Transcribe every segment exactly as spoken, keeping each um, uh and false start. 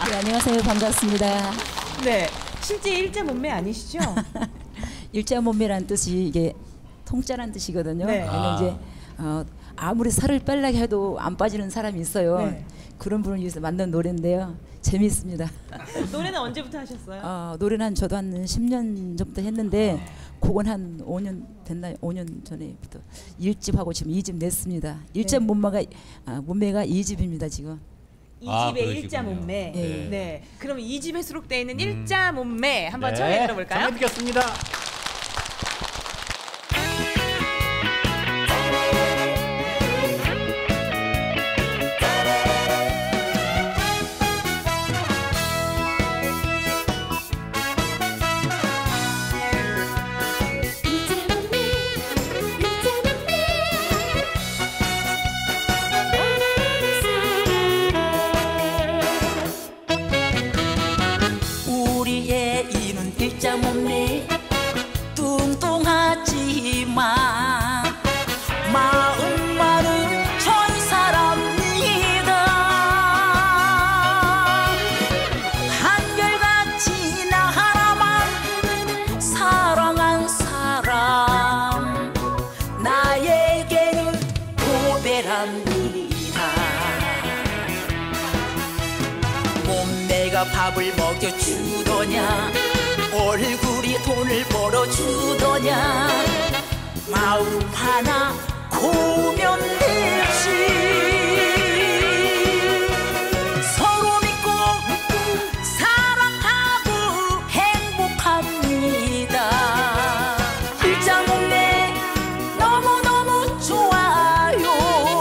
네, 안녕하세요. 반갑습니다. 네, 실제 일자 몸매 아니시죠? 일자 몸매란 뜻이 이게 통짜란 뜻이거든요. 네. 아. 이제 어, 아무리 살을 빼려고 해도 안 빠지는 사람이 있어요. 네. 그런 분을 위해서 만든 노래인데요. 재미있습니다. 노래는 언제부터 하셨어요? 어, 노래는 저도 한 십 년 전부터 했는데 그건 한 오 년 됐나요? 오 년 전에부터 일 집하고 지금 이 집 냈습니다. 일자 네. 몸매가 아, 몸매가 이 집입니다 지금. 이 아, 집의 그러시군요. 일자 몸매. 네. 네. 그럼 이 집에 수록되어 있는 음. 일자 몸매 한번 네, 청해 들어볼까요? 청해 듣겠습니다. 우리의 이는 일자 몸매 뚱뚱하지만 마음만은 천사랍니다. 한결같이 나 하나만 사랑한 사람 나에게는 고배랍니다. 몸매가 밥을 먹여주더냐 얼굴이 돈을 벌어주더냐 마음 하나 고면 되지. 서로 믿고 사랑하고 행복합니다. 일자 몸매 너무너무 좋아요.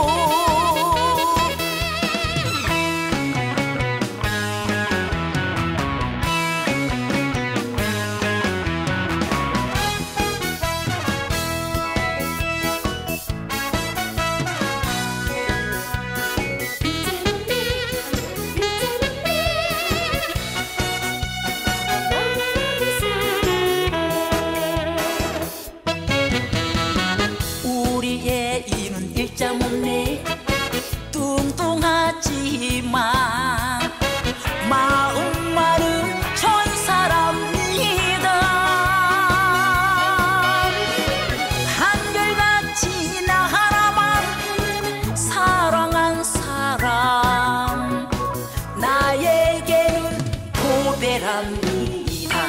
우리의 이는 일자 몸매 뚱뚱하지만 마음만은 천사랍니다. 한결같이 나 하나만 사랑한 사람 나에게는 고배랍니다.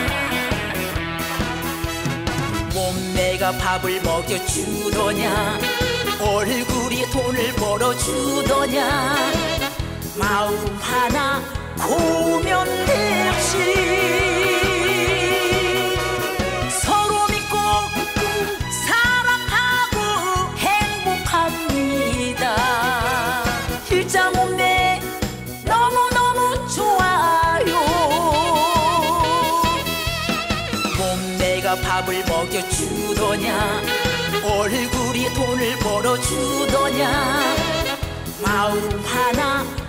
몸매가 밥을 먹여주더냐 얼굴이 돈을 벌어주더냐 마음 하나 고면 되지. 서로 믿고 사랑하고 행복합니다. 일자 몸매 너무너무 좋아요. 몸매가 밥을 먹여주더냐 얼굴이 돈을 벌어주더냐 마음 하나